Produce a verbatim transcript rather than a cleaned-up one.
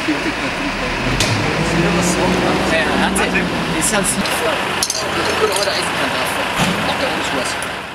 Antibiotika drin. Das ist wieder was so. Ja, hat sie. Das ist halt sicher. Oder Eisenkante drauf. Macht ja alles was.